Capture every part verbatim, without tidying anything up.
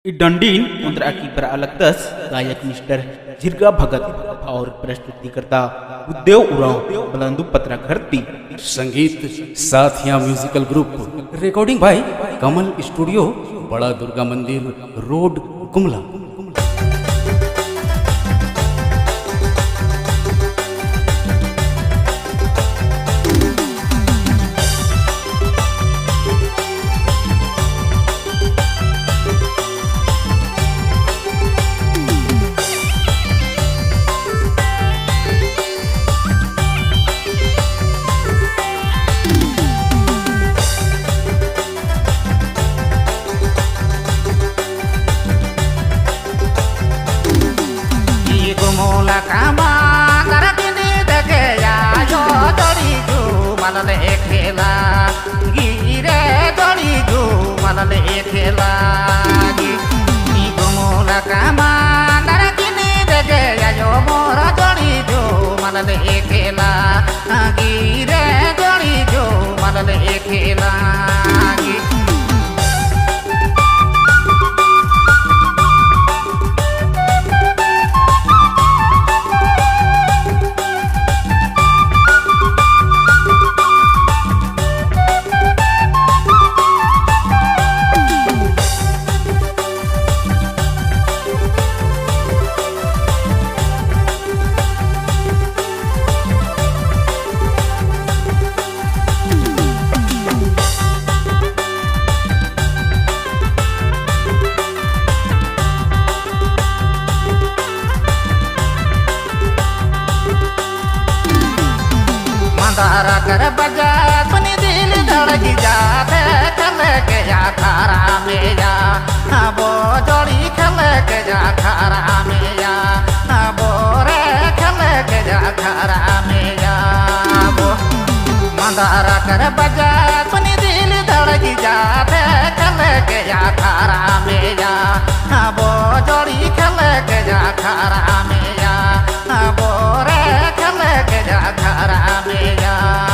डंडीन untuk akibat अलगतस गायक mister झिरगा भगत और प्रस्तुतिकर्ता उद्देव उरांव बलंदू पत्रकर्ती Sangeet Sathiya musical group recording by Kamal studio Bada Durga Mandir road Gumla. Mula kama karatini deke ya yo dori ju malale khela gire dori ju malale khela gi mula kama karatini deke ya yo mora dori ju malale khela gire dori ju malale khela gi तारा कर बजा अपनी दिल धड़की जाते खले के जा खारा में जा वो जोड़ी खले के जा खारा में जा वो रे खले के जा खारा में जा वो मंदारा कर बजा अपनी दिल धड़की जाते खले के जा खारा में जा वो जोड़ी खले के जा खारा में जा वो रे खले के जा खारा में जा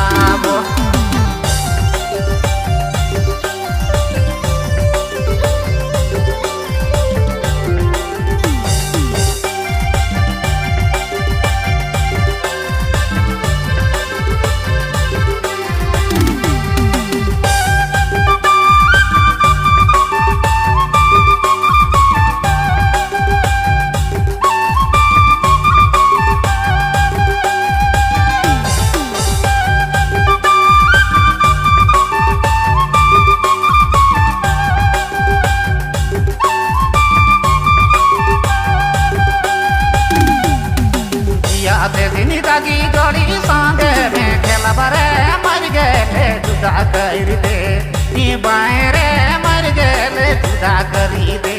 दागी जोड़ी संगे में खेला बरे मर गए जुदा कर दे नी बाएरे मर गए जुदा करी दे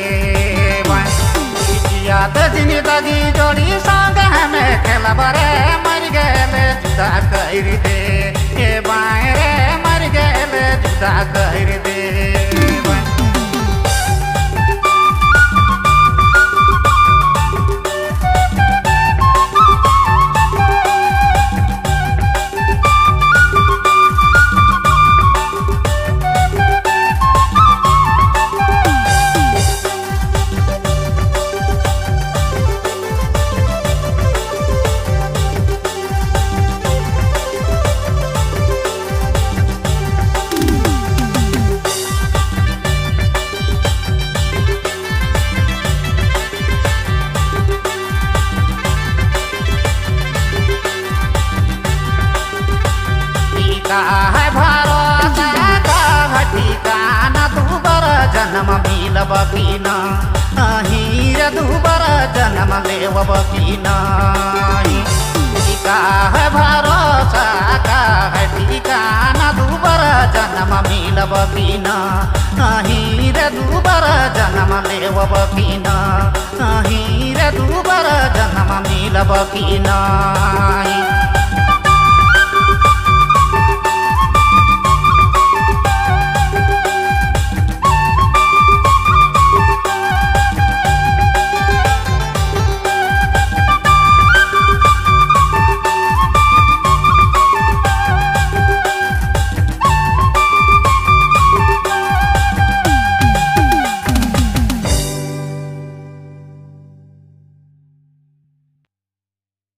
याद जिनी दागी जोड़ी संगे में खेला बरे मर गए जुदा कर दे ये बाएरे मर गए जुदा कर दे है भरोसा का ठिकाना दुबर जन्म मिल बकीन हीर दुबर जन्म लेव बकीन है भरोसा का ठिकाना दुबर जन्म मिल बकीन हीर दुबर जन्म लेव बकीन हीर दुबर जन्म मिल बकीन।